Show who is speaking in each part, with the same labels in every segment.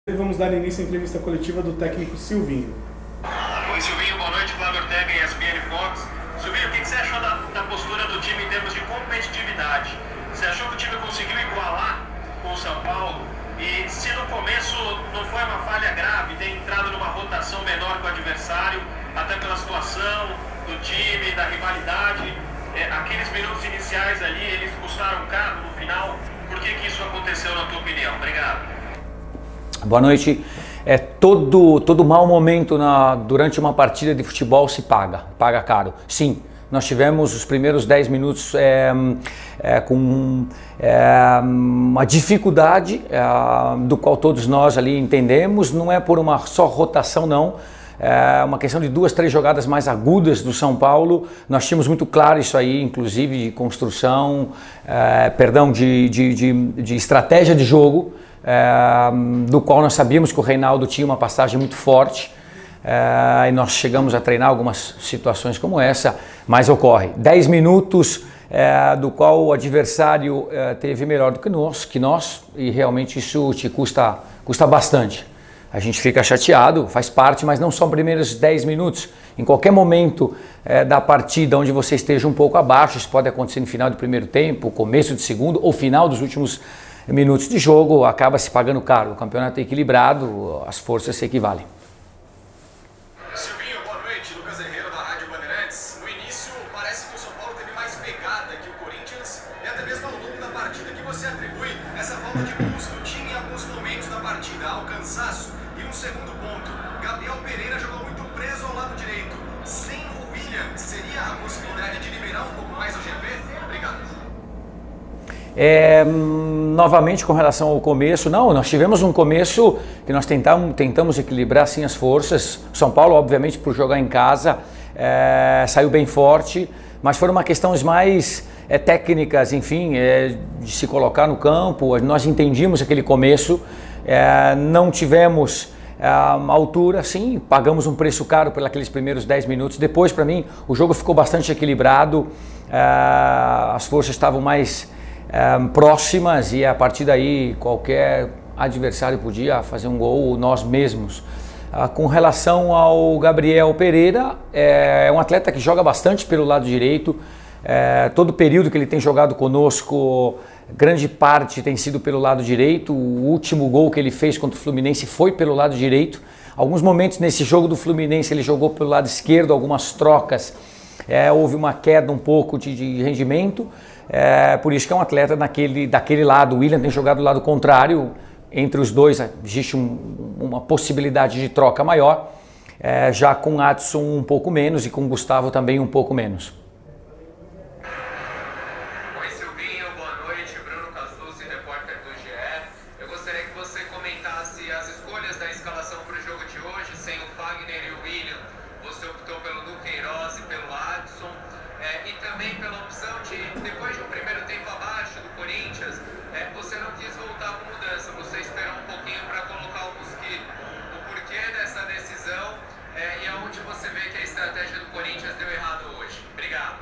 Speaker 1: Vamos dar início à entrevista coletiva do técnico Silvinho.
Speaker 2: Oi Silvinho, boa noite, Flávio Ortega e ESPN Fox. Silvinho, o que você achou da postura do time em termos de competitividade? Você achou que o time conseguiu igualar com o São Paulo? E se no começo não foi uma falha grave, ter entrado numa rotação menor com o adversário, até pela situação do time, da rivalidade, aqueles minutos iniciais ali, eles custaram caro no final. Por que isso aconteceu na tua opinião? Obrigado.
Speaker 3: Boa noite. Todo mau momento durante uma partida de futebol se paga caro. Sim, nós tivemos os primeiros 10 minutos com uma dificuldade do qual todos nós ali entendemos. Não é por uma só rotação, não. É uma questão de 2, 3 jogadas mais agudas do São Paulo. Nós tínhamos muito claro isso aí, inclusive de construção, de estratégia de jogo. Do qual nós sabíamos que o Reinaldo tinha uma passagem muito forte e nós chegamos a treinar algumas situações como essa, mas ocorre 10 minutos do qual o adversário teve melhor do que nós e realmente isso te custa bastante. A gente fica chateado, faz parte, mas não são primeiros 10 minutos. Em qualquer momento da partida onde você esteja um pouco abaixo, isso pode acontecer no final do primeiro tempo, começo do segundo ou final dos últimos minutos de jogo, acaba se pagando caro. O campeonato é equilibrado, as forças se equivalem.
Speaker 4: Silvinho, boa noite. Lucas Herrero da Rádio Bandeirantes. No início, parece que o São Paulo teve mais pegada que o Corinthians e até mesmo ao longo da partida. Que você atribui essa falta de pulso do time em alguns momentos da partida, ao cansaço? E um segundo ponto, Gabriel Pereira jogou muito preso ao lado direito. Sem o William, seria a possibilidade de liberar um pouco mais o GP? Obrigado.
Speaker 3: Novamente com relação ao começo, nós tivemos um começo que nós tentamos equilibrar assim as forças. São Paulo, obviamente, por jogar em casa, saiu bem forte, mas foram uma questões mais técnicas, enfim, de se colocar no campo. Nós entendíamos aquele começo, não tivemos altura, sim, pagamos um preço caro por aqueles primeiros 10 minutos. Depois, para mim, o jogo ficou bastante equilibrado, as forças estavam mais próximas e a partir daí qualquer adversário podia fazer um gol, nós mesmos. Com relação ao Gabriel Pereira, é um atleta que joga bastante pelo lado direito, todo o período que ele tem jogado conosco, grande parte tem sido pelo lado direito. O último gol que ele fez contra o Fluminense foi pelo lado direito. Alguns momentos nesse jogo do Fluminense ele jogou pelo lado esquerdo, algumas trocas, houve uma queda um pouco de rendimento. Por isso que é um atleta daquele lado. O William tem jogado do lado contrário. Entre os dois existe uma possibilidade de troca maior, já com o Adson um pouco menos e com o Gustavo também um pouco menos.
Speaker 4: Oi Silvinho, boa noite. Bruno Castucci, repórter do GE. Eu gostaria que você comentasse as escolhas da escalação para o jogo de hoje. Sem o Fagner e o William, você optou pelo Duqueiroz e pelo Adson. E também pela opção de, depois de um primeiro tempo abaixo do Corinthians, você não quis voltar com mudança, você esperou um pouquinho para colocar o Mosquito. O porquê dessa decisão e aonde você vê que a estratégia do Corinthians deu errado hoje? Obrigado.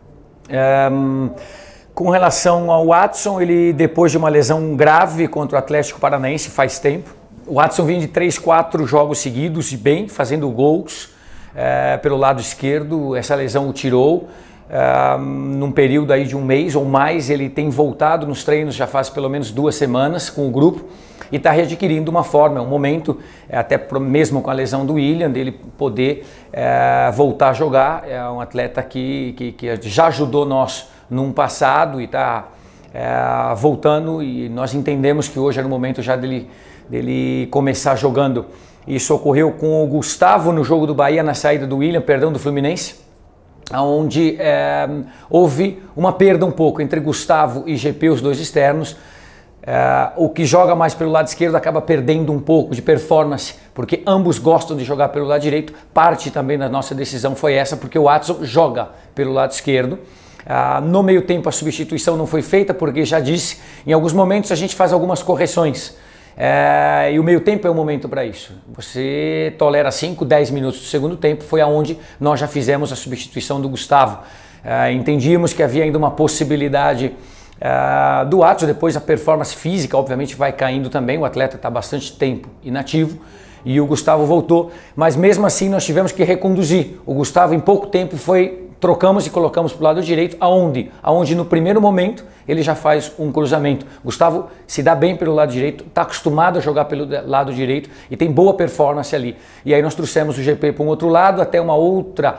Speaker 3: Com relação ao Adson, ele depois de uma lesão grave contra o Atlético Paranaense faz tempo, o Adson vinha de 3, 4 jogos seguidos e bem, fazendo gols pelo lado esquerdo. Essa lesão o tirou. Num período aí de um mês ou mais, ele tem voltado nos treinos já faz pelo menos 2 semanas com o grupo e está readquirindo uma forma, é um momento, até mesmo com a lesão do William, dele poder voltar a jogar. É um atleta que já ajudou nós num passado e está voltando, e nós entendemos que hoje era o momento já dele começar jogando. Isso ocorreu com o Gustavo no jogo do Bahia, na saída do William, perdão, do Fluminense, onde houve uma perda um pouco entre Gustavo e GP, os dois externos. O que joga mais pelo lado esquerdo acaba perdendo um pouco de performance, porque ambos gostam de jogar pelo lado direito. Parte também da nossa decisão foi essa, porque o Adson joga pelo lado esquerdo. No meio tempo a substituição não foi feita, porque já disse, em alguns momentos a gente faz algumas correções. E o meio tempo é o momento para isso. Você tolera 5, 10 minutos do segundo tempo, foi aonde nós já fizemos a substituição do Gustavo. Entendíamos que havia ainda uma possibilidade Do Watson, depois a performance física obviamente vai caindo também, o atleta está bastante tempo inativo e o Gustavo voltou, mas mesmo assim nós tivemos que reconduzir. O Gustavo em pouco tempo trocamos e colocamos para o lado direito, aonde no primeiro momento ele já faz um cruzamento. Gustavo se dá bem pelo lado direito, está acostumado a jogar pelo lado direito e tem boa performance ali. E aí nós trouxemos o GP para um outro lado, até uma outra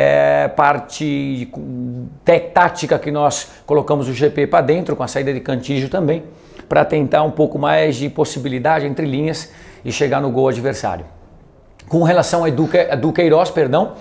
Speaker 3: parte tática que nós colocamos o GP para dentro, com a saída de Cantígio também, para tentar um pouco mais de possibilidade entre linhas e chegar no gol adversário. Com relação a Edu Queiroz,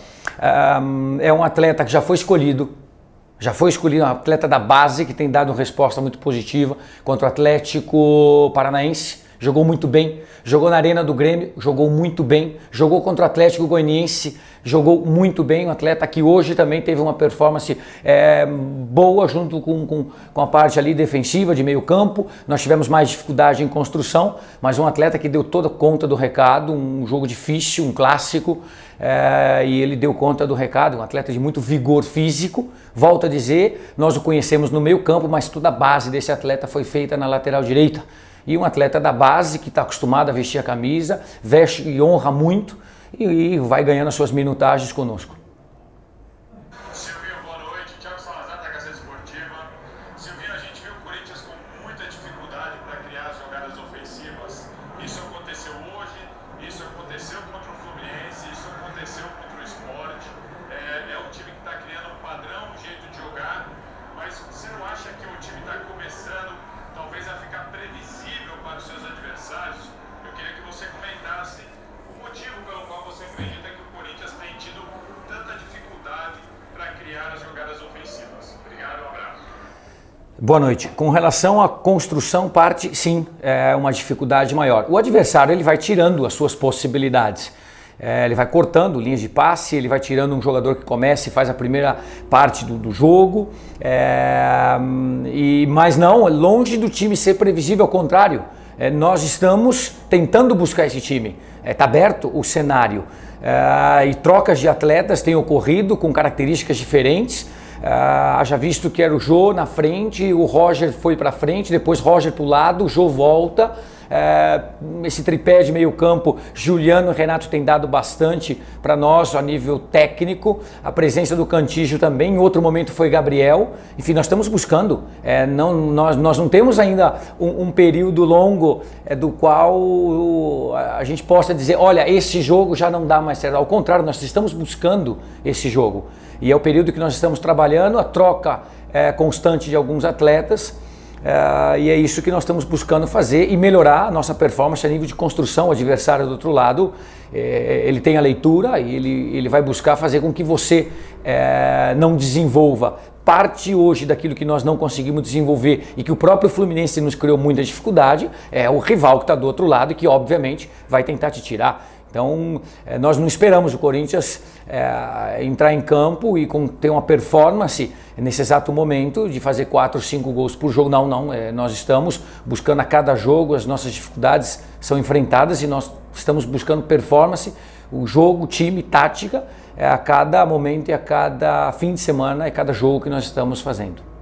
Speaker 3: é um atleta que já foi escolhido, um atleta da base que tem dado uma resposta muito positiva contra o Atlético Paranaense, jogou muito bem, jogou na Arena do Grêmio, jogou muito bem, jogou contra o Atlético Goianiense, jogou muito bem, um atleta que hoje também teve uma performance boa junto com a parte ali defensiva de meio campo. Nós tivemos mais dificuldade em construção, mas um atleta que deu toda conta do recado, um jogo difícil, um clássico, e ele deu conta do recado, um atleta de muito vigor físico. Volto a dizer, nós o conhecemos no meio campo, mas toda a base desse atleta foi feita na lateral direita. E um atleta da base que está acostumado a vestir a camisa, veste e honra muito e vai ganhando as suas minutagens conosco.
Speaker 2: Silvinho, boa noite. Thiago Salazar, da Gazeta Esportiva. Silvinho, a gente viu o Corinthians com muita dificuldade para criar jogadas ofensivas. Isso aconteceu hoje, isso aconteceu contra o Fluminense, isso aconteceu contra o Sport. É um time que está criando um padrão, um jeito de jogar, mas você não acha que o time está começando talvez a ficar previsível para os seus adversários? Eu queria que você comentasse o motivo pelo qual você acredita que o Corinthians tem tido tanta dificuldade para criar as jogadas ofensivas. Obrigado, um abraço.
Speaker 3: Boa noite. Com relação à construção, sim, é uma dificuldade maior. O adversário ele vai tirando as suas possibilidades. Ele vai cortando linhas de passe, ele vai tirando um jogador que começa e faz a primeira parte do jogo, mas não, longe do time ser previsível, ao contrário, nós estamos tentando buscar esse time, está aberto o cenário, e trocas de atletas têm ocorrido com características diferentes. Já visto que era o Jô na frente, o Roger foi para frente, depois Roger para o lado, o Jô volta. Esse tripé de meio campo, Juliano e Renato tem dado bastante para nós a nível técnico, a presença do Cantígio também, em outro momento foi Gabriel. Enfim, nós estamos buscando, nós não temos ainda um período longo do qual a gente possa dizer, olha, esse jogo já não dá mais certo. Ao contrário, nós estamos buscando esse jogo e é o período que nós estamos trabalhando, a troca constante de alguns atletas. E é isso que nós estamos buscando fazer e melhorar a nossa performance a nível de construção. O adversário do outro lado, ele tem a leitura e ele vai buscar fazer com que você não desenvolva parte hoje daquilo que nós não conseguimos desenvolver e que o próprio Fluminense nos criou muita dificuldade, é o rival que está do outro lado e que obviamente vai tentar te tirar. Então, nós não esperamos o Corinthians entrar em campo e ter uma performance nesse exato momento de fazer 4 ou 5 gols por jogo. Não, nós estamos buscando a cada jogo, as nossas dificuldades são enfrentadas e nós estamos buscando performance, o jogo, time, tática, a cada momento e a cada fim de semana, a cada jogo que nós estamos fazendo.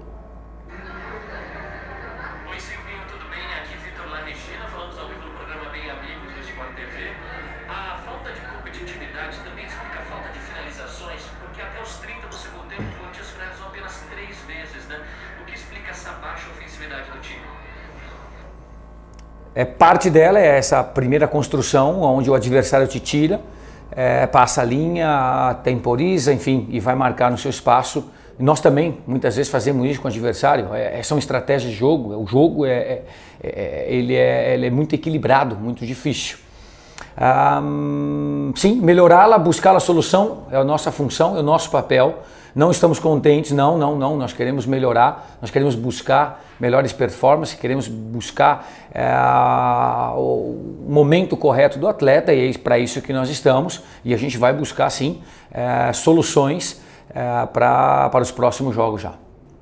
Speaker 3: Parte dela é essa primeira construção, onde o adversário te tira, passa a linha, temporiza, enfim, e vai marcar no seu espaço. Nós também, muitas vezes, fazemos isso com o adversário. São estratégias de jogo. O jogo ele é muito equilibrado, muito difícil. Sim, melhorá-la, buscar a solução é a nossa função, é o nosso papel. Não estamos contentes, não, nós queremos melhorar, nós queremos buscar melhores performances, queremos buscar o momento correto do atleta e é para isso que nós estamos e a gente vai buscar sim soluções para os próximos jogos já.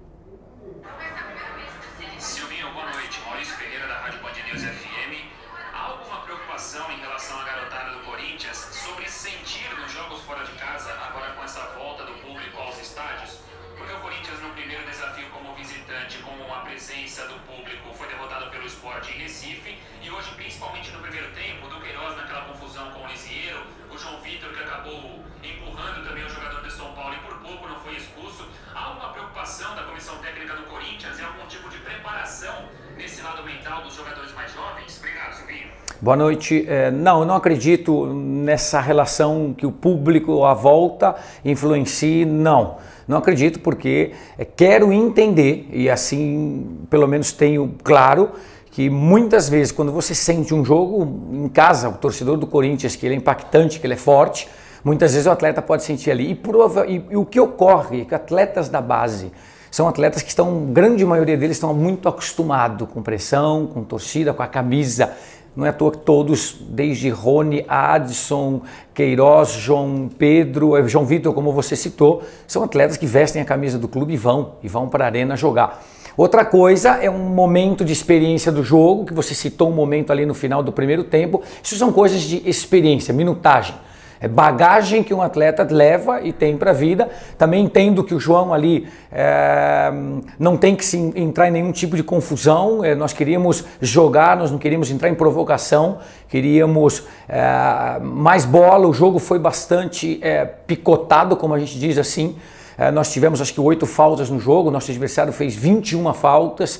Speaker 2: Silvinho, boa noite. Maurício Ferreira da Rádio Band News FM. Há alguma preocupação em relação à garotada do Corinthians sobre sentir nos jogos fora de casa, agora com essa volta do público aos estádios? porque o Corinthians no primeiro desafio como visitante, com a presença do público, foi derrotado pelo Sport em Recife, e hoje, principalmente no primeiro tempo, do Queiroz naquela confusão com o Lisieiro, o João Vitor que acabou empurrando também o jogador de São Paulo e por pouco não foi expulso. Há uma preocupação da comissão técnica do Corinthians e algum tipo de preparação nesse lado mental dos jogadores mais jovens? Obrigado, Silvinho.
Speaker 3: Boa noite. Não, eu não acredito nessa relação que o público à volta influencie, não. Não acredito porque quero entender, e assim pelo menos tenho claro, que muitas vezes quando você sente um jogo em casa, o torcedor do Corinthians, que ele é impactante, que ele é forte, muitas vezes o atleta pode sentir ali. E o que ocorre é que atletas da base são atletas que estão, grande maioria deles, estão muito acostumados com pressão, com torcida, com a camisa. Não é à toa que todos, desde Rony, Adson, Queiroz, João Pedro, João Vitor, como você citou, são atletas que vestem a camisa do clube e vão para a arena jogar. Outra coisa é um momento de experiência do jogo, que você citou um momento ali no final do primeiro tempo. Isso são coisas de experiência, minutagem. É bagagem que um atleta leva e tem para a vida. Também entendo que o João ali não tem que entrar em nenhum tipo de confusão. Nós queríamos jogar, nós não queríamos entrar em provocação, queríamos mais bola. O jogo foi bastante picotado, como a gente diz assim. Nós tivemos acho que 8 faltas no jogo, nosso adversário fez 21 faltas.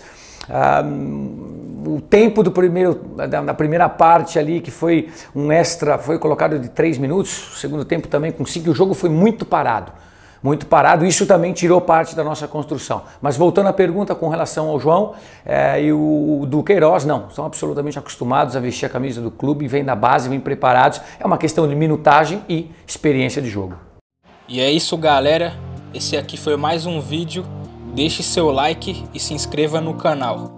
Speaker 3: O tempo da primeira parte ali, que foi um extra, foi colocado de 3 minutos, o segundo tempo também com 5, o jogo foi muito parado, isso também tirou parte da nossa construção. Mas voltando à pergunta com relação ao João e o do Queiroz, não, são absolutamente acostumados a vestir a camisa do clube, vêm da base, vêm preparados, é uma questão de minutagem e experiência de jogo.
Speaker 5: E é isso, galera, esse aqui foi mais um vídeo. Deixe seu like e se inscreva no canal.